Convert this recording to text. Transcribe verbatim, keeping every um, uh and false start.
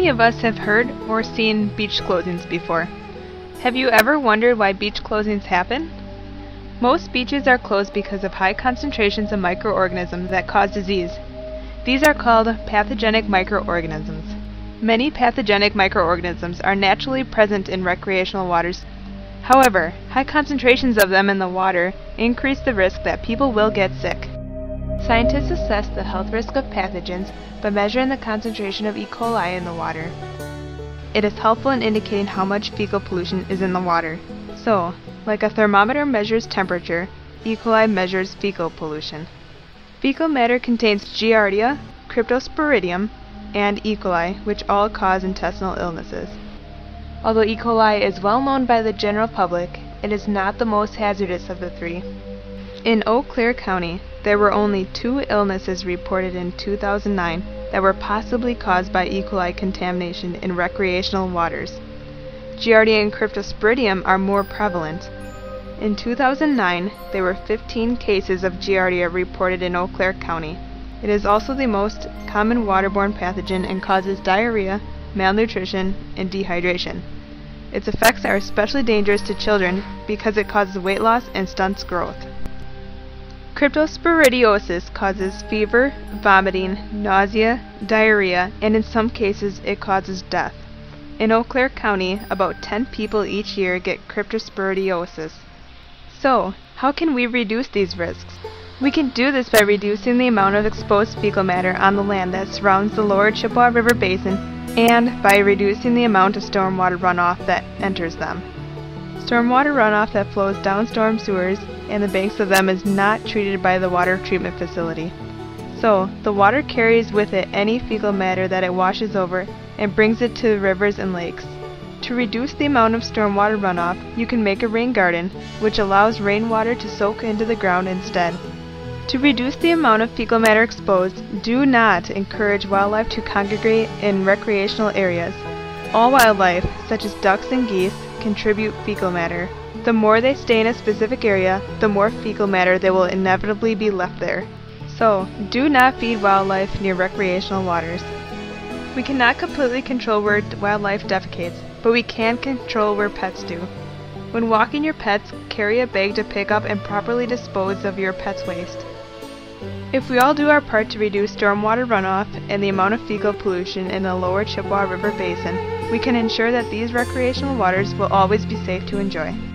many of us have heard or seen beach closings before? Have you ever wondered why beach closings happen? Most beaches are closed because of high concentrations of microorganisms that cause disease. These are called pathogenic microorganisms. Many pathogenic microorganisms are naturally present in recreational waters. However, high concentrations of them in the water increase the risk that people will get sick. Scientists assess the health risk of pathogens by measuring the concentration of E. coli in the water. It is helpful in indicating how much fecal pollution is in the water. So, like a thermometer measures temperature, E. coli measures fecal pollution. Fecal matter contains Giardia, Cryptosporidium, and E. coli, which all cause intestinal illnesses. Although E. coli is well known by the general public, it is not the most hazardous of the three. In Eau Claire County, there were only two illnesses reported in two thousand nine that were possibly caused by E. coli contamination in recreational waters. Giardia and Cryptosporidium are more prevalent. In two thousand nine, there were fifteen cases of Giardia reported in Eau Claire County. It is also the most common waterborne pathogen and causes diarrhea, malnutrition, and dehydration. Its effects are especially dangerous to children because it causes weight loss and stunts growth. Cryptosporidiosis causes fever, vomiting, nausea, diarrhea, and in some cases it causes death. In Eau Claire County, about ten people each year get cryptosporidiosis. So, how can we reduce these risks? We can do this by reducing the amount of exposed fecal matter on the land that surrounds the Lower Chippewa River Basin and by reducing the amount of stormwater runoff that enters them. Stormwater runoff that flows down storm sewers and the banks of them is not treated by the water treatment facility. So, the water carries with it any fecal matter that it washes over and brings it to rivers and lakes. To reduce the amount of stormwater runoff, you can make a rain garden, which allows rainwater to soak into the ground instead. To reduce the amount of fecal matter exposed, do not encourage wildlife to congregate in recreational areas. All wildlife, such as ducks and geese, contribute fecal matter. The more they stay in a specific area, the more fecal matter there will inevitably be left there. So, do not feed wildlife near recreational waters. We cannot completely control where wildlife defecates, but we can control where pets do. When walking your pets, carry a bag to pick up and properly dispose of your pet's waste. If we all do our part to reduce stormwater runoff and the amount of fecal pollution in the Lower Chippewa River Basin, we can ensure that these recreational waters will always be safe to enjoy.